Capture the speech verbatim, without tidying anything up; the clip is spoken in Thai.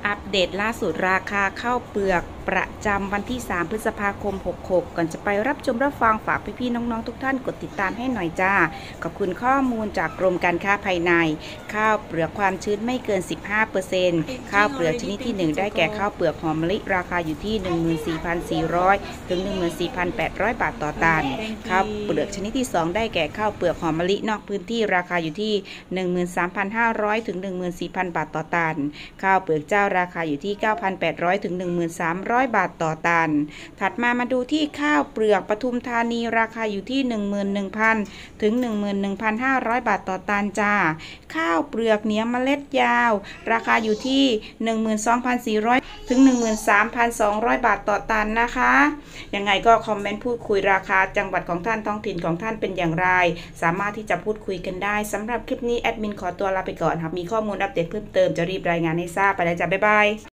อัปเดตล่าสุดราคาข้าวเปลือกประจำวันที่สามพฤษภาคมหกหกก่อนจะไปรับชมรับฟังฝากพี่ๆน้องๆทุกท่านกดติดตามให้หน่อยจ้าขอบคุณข้อมูลจากกรมการค้าภายในข้าวเปลือกความชื้นไม่เกิน สิบห้าเปอร์เซ็นต์ ข้าวเปลือกชนิดที่หนึ่งได้แก่ข้าวเปลือกหอมมะลิราคาอยู่ที่ หนึ่งหมื่นสี่พันสี่ร้อย ถึง หนึ่งหมื่นสี่พันแปดร้อย บาทต่อตันข้าวเปลือกชนิดที่สองได้แก่ข้าวเปลือกหอมมะลินอกพื้นที่ราคาอยู่ที่ หนึ่งหมื่นสามพันห้าร้อย ถึง หนึ่งหมื่นสี่พัน บาทต่อตันข้าวเปลือกเจ้าราคาอยู่ที่ เก้าพันแปดร้อย ถึง หนึ่งหมื่นสามร้อย บาทต่อตันถัดมามาดูที่ข้าวเปลือกปทุมธานีราคาอยู่ที่ หนึ่งหมื่นหนึ่งพัน ถึง หนึ่งหมื่นหนึ่งพันห้าร้อย บาทต่อตันจ้าข้าวเปลือกเหนียวเมล็ดยาวราคาอยู่ที่ หนึ่งหมื่นสองพันสี่ร้อย ถึง หนึ่งหมื่นสามพันสองร้อย บาทต่อตันนะคะยังไงก็คอมเมนต์พูดคุยราคาจังหวัดของท่านท้องถิ่นของท่านเป็นอย่างไรสามารถที่จะพูดคุยกันได้สำหรับคลิปนี้แอดมินขอตัวลาไปก่อนครับมีข้อมูลอัปเดตเพิ่มเติมจะรีบรายงานให้ทราบไปแล้วจ้ะบ๊ายบาย